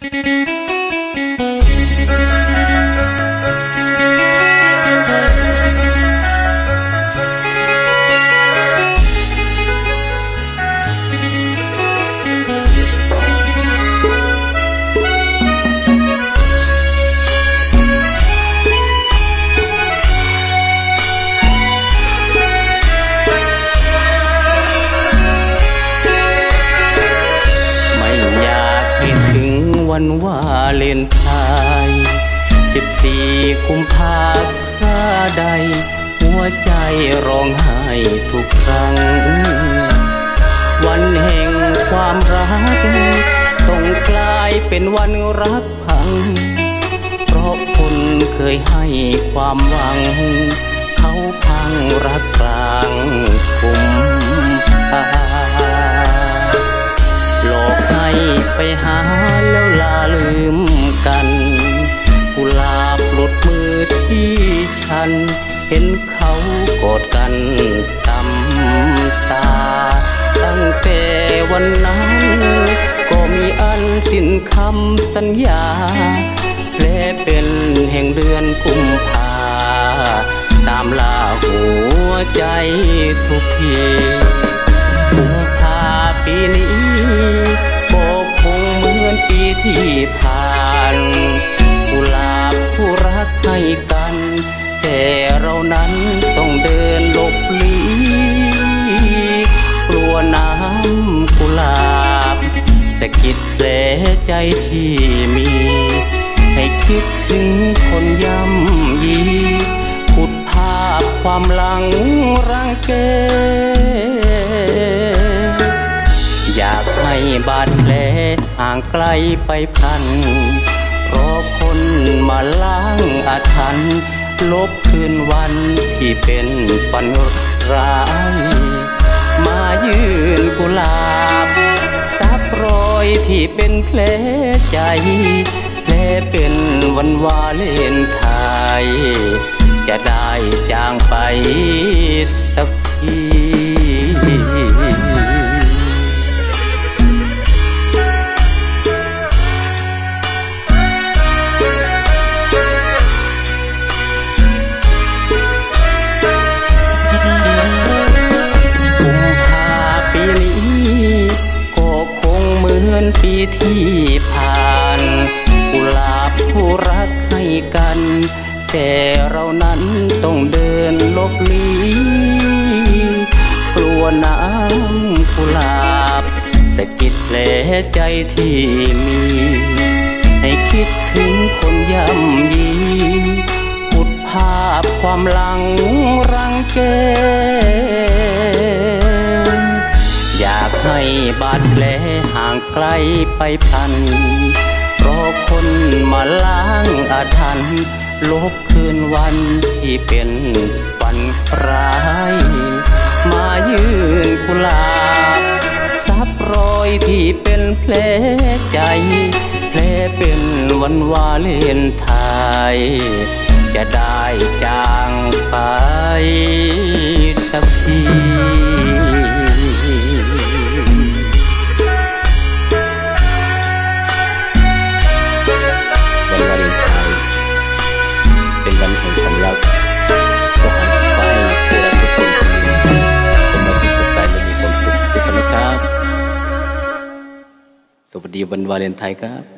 วันวาเลนไทน์14 กุมภาคราใดหัวใจร้องไห้ทุกครั้งวันแห่งความรักต้องกลายเป็นวันรักพังเพราะคนเคยให้ความหวังเขาพังรักกลางกุมภาหลอกให้ไปหาแล้วลาลืมกันกุหลาบหลุดมือที่ฉันเห็นเขากอดกันตำตาตั้งแต่วันนั้นก็มีอันสิ้นคำสัญญาและเป็นแห่งเดือนกุมภาตามล่าหัวใจทุกทีกุมภาปีนี้บอกคงเหมือนปีที่ผ่านกุหลาบผู้รักให้กันแต่เรานั้นต้องเดินหลบลี้กลัวน้ำกุหลาบสะกิดแผลใจที่มีให้คิดถึงคนย่ำยีขุดภาพความหลังรังแกอยากให้บาดแผลห่างไกลไปพลันรอคนมาล้างอาถรรพ์ลบคืนวันที่เป็นฝันร้ายมายืนกุหลาบซับรอยที่เป็นแผลใจแผลเป็นวันวาเลนไทน์จะได้จางไปสักทีปีที่ผ่านกุหลาบผู้รักให้กันแต่เรานั้นต้องเดินลบลี้กลัวน้ำกุหลาบสะกิดแผลใจที่มีให้คิดถึงคนย่ำยีขุดภาพความหลังรังแกอยากให้บาดแผลห่างไกลไปพลันรอคนมาล้างอาถรรพ์ลบคืนวันที่เป็นฝันร้ายมายืนกุหลาบซับรอยที่เป็นแผลใจแผลเป็นวันวาเลนไทน์จะได้จางไปสักทีเป็นวันแห่งความรักก็หันไปผู้รักทุกคนเป็นวันที่สดใสและมีความสุขทุกคนนะครับสวัสดีวันวาเลนไทน์ครับ